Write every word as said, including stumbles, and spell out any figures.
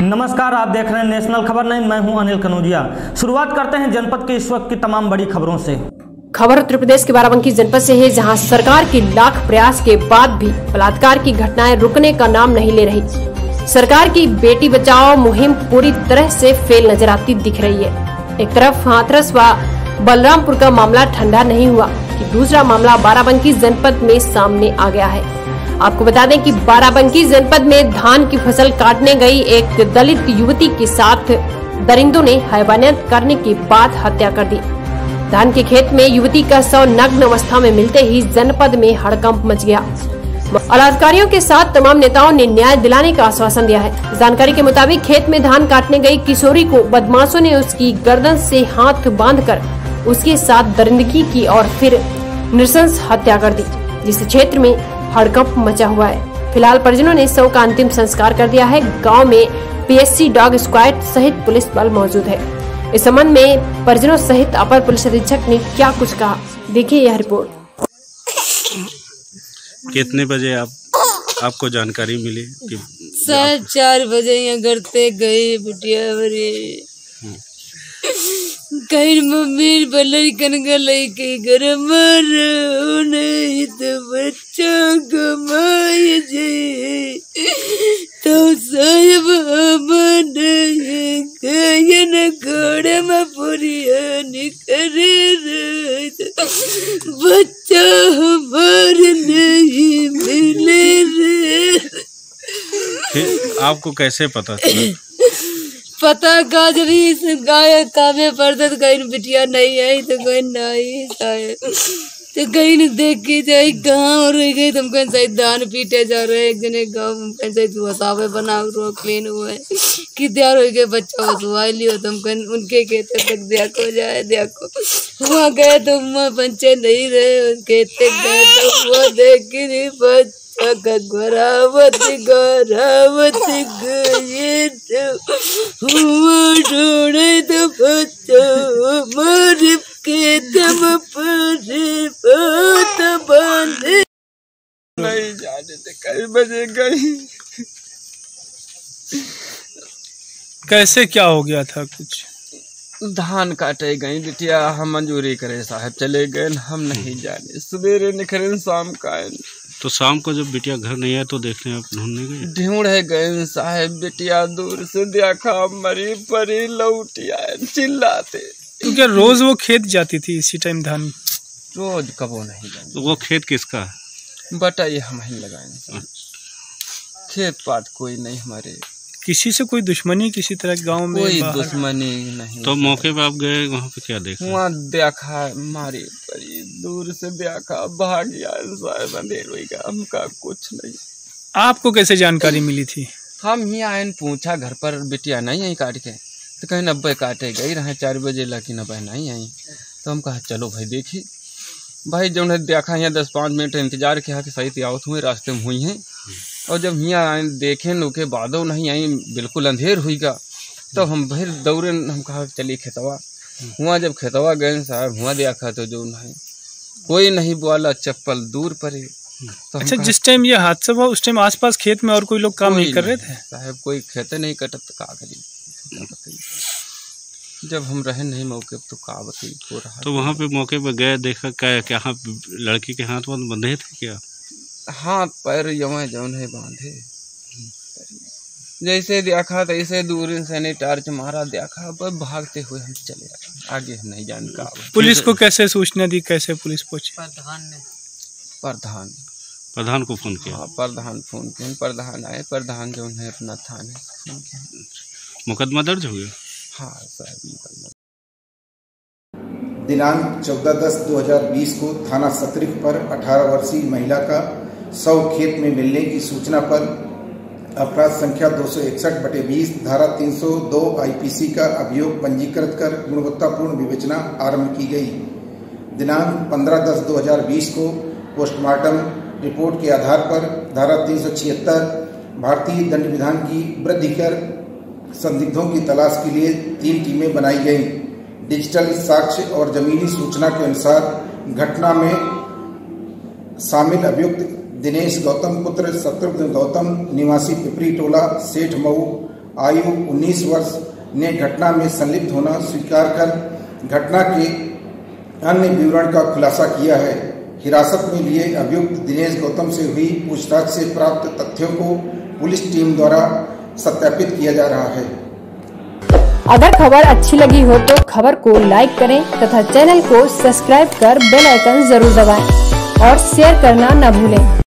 नमस्कार, आप देख रहे हैं नेशनल खबर नाइन। मैं हूं अनिल कनौजिया। शुरुआत करते हैं जनपद के इस वक्त की तमाम बड़ी खबरों से। खबर उत्तर प्रदेश के बाराबंकी जनपद से है, जहां सरकार के लाख प्रयास के बाद भी बलात्कार की घटनाएं रुकने का नाम नहीं ले रही। सरकार की बेटी बचाओ मुहिम पूरी तरह से फेल नजर आती दिख रही है। एक तरफ हाथरस व बलरामपुर का मामला ठंडा नहीं हुआ कि दूसरा मामला बाराबंकी जनपद में सामने आ गया है। आपको बता दें कि बाराबंकी जनपद में धान की फसल काटने गई एक दलित युवती के साथ दरिंदों ने हैवानियत करने के बाद हत्या कर दी। धान के खेत में युवती का शव नग्न अवस्था में मिलते ही जनपद में हड़कंप मच गया। अधिकारियों के साथ तमाम नेताओं ने न्याय दिलाने का आश्वासन दिया है। जानकारी के मुताबिक खेत में धान काटने गई किशोरी को बदमाशों ने उसकी गर्दन से हाथ बांधकर उसके साथ दरिंदगी की और फिर नृशंस हत्या कर दी, जिस क्षेत्र में हड़कंप मचा हुआ है। फिलहाल परिजनों ने शव का अंतिम संस्कार कर दिया है। गांव में पीएससी डॉग स्क्वाड सहित पुलिस बल मौजूद है। इस संबंध में परिजनों सहित अपर पुलिस अधीक्षक ने क्या कुछ कहा, देखिए यह रिपोर्ट। कितने बजे आप आपको जानकारी मिली कि साढ़े चार बजे यहाँ घर पे गई बिटिया बरी कहीं मम्मी बलर कनका लेके घर मर नहीं तो बच्चा कमाए जे तो साहब हमन कयन घोड़े में पुरिया निकरे बच्चा हमार नहीं मिले रे। फिर आपको कैसे पता चला? पता का जब इस गाय कामे पड़ता तो कहीं बिटिया नहीं आई तो कहीं नहीं शायद तो कहीं ने देख के जाए कहाँ और रह गई। तुम कहीं शायद धान पीटे जा रहे एक जने गाँव कहीं शायद वसावे बना रो क्लीन हुए कि तैयार हो गए बच्चा वसुआ लियो। तुम कहीं उनके कहते तक देखो जाए देखो वहाँ गए तो वहाँ पंचे नहीं रहे कहते गए तो वो देख के बच्चा गरावती गरावती गए तो ढूंढे तो बच्चा मारे के तब परे बात बांधे नहीं जाने थे कई बजे गई। कैसे क्या हो गया था? कुछ धान काटे गई बिटिया, हम मंजूरी करे साहब चले गए, हम नहीं जाने। सवेरे निकले शाम का तो शाम को जब बिटिया घर नहीं आया तो देखने आप ढूंढने गए? ढूंढे गए साहब बिटिया, दूर से देखा मरी परी लौटिया चिल्लाते। तो क्या रोज वो खेत जाती थी इसी टाइम धान? रोज कबो नहीं जाती। तो वो खेत किसका है? बताइए, हम ही लगाए खेत पात कोई नहीं हमारे। किसी से कोई दुश्मनी किसी तरह गांव में? कोई दुश्मनी नहीं। तो मौके पे आप गए वहाँ पे क्या देखा? वहाँ देखा मारी परी, दूर से देखा भाग गया साहब, अंधेर हो गया, हमका कुछ नहीं। आपको कैसे जानकारी मिली थी? हम ही आए पूछा घर पर बिटिया नहीं आई काट के, तो कहीं नब्बे काटे गई रहे चार बजे, लेकिन नब्बे नहीं आई। तो हम कहा चलो भाई देखी भाई, जो देखा यहाँ दस पाँच मिनट इंतजार किया कि सही आवत हुए रास्ते में हुई हैं। और जब यहाँ आए देखें लोग के बादों नहीं आई, बिल्कुल अंधेर हुई का, तो हम फिर दौड़े, हम कहा चलिए खेतवा। हुआ जब खेतवा गए साहब, हुआ देखा तो जो नहीं कोई नहीं बोला, चप्पल दूर पड़े। तो अच्छा, जिस टाइम ये हादसा हुआ उस टाइम आसपास खेत में और कोई लोग काम नहीं कर रहे थे साहब? कोई खेते नहीं कटत तो का करी, जब हम रहे नहीं मौके तो का बताइए हो रहा। तो वहाँ पे मौके पे गए देखा क्या क्या लड़की के हाथ वाथ बंधे थे क्या? हाथ पैर यवा जौन है बांधे, जैसे देखा तैसे दूर से टार्च मारा देखा, बस भागते हुए हम चले आए, आगे हम नहीं जान का। पुलिस को कैसे सूचना दी, कैसे पुलिस पहुंची? प्रधान ने प्रधान प्रधान को फोन किया? हाँ, प्रधान फोन किया, प्रधान आए, प्रधान जो है अपना थाने फोन किया। मुकदमा दर्ज हो गया? हाँ साहब, मुकदमा। दिनांक चौदह दस दो हजार बीस को थाना सतरिक पर अठारह वर्षीय महिला का शव खेत में मिलने की सूचना पर अपराध संख्या दो सौ इकसठ बटे बीस धारा तीन सौ दो आईपीसी का अभियोग पंजीकृत कर गुणवत्तापूर्ण विवेचना आरंभ की गई। दिनांक पंद्रह दस दो हजार बीस को पोस्टमार्टम रिपोर्ट के आधार पर धारा तीन सौ छिहत्तर भारतीय दंड विधान की वृद्धि कर संदिग्धों की तलाश के लिए तीन टीमें बनाई गईं। डिजिटल साक्ष्य और जमीनी सूचना के अनुसार घटना में शामिल अभियुक्त दिनेश गौतम पुत्र शत्रुघ्न गौतम निवासी पिपरी टोला सेठ मऊ आयु उन्नीस वर्ष ने घटना में संलिप्त होना स्वीकार कर घटना के अन्य विवरण का खुलासा किया है। हिरासत में लिए अभियुक्त दिनेश गौतम से हुई पूछताछ से प्राप्त तथ्यों को पुलिस टीम द्वारा सत्यापित किया जा रहा है। अगर खबर अच्छी लगी हो तो खबर को लाइक करें तथा चैनल को सब्सक्राइब कर बेल आइकन जरूर दबाएं और शेयर करना न भूलें।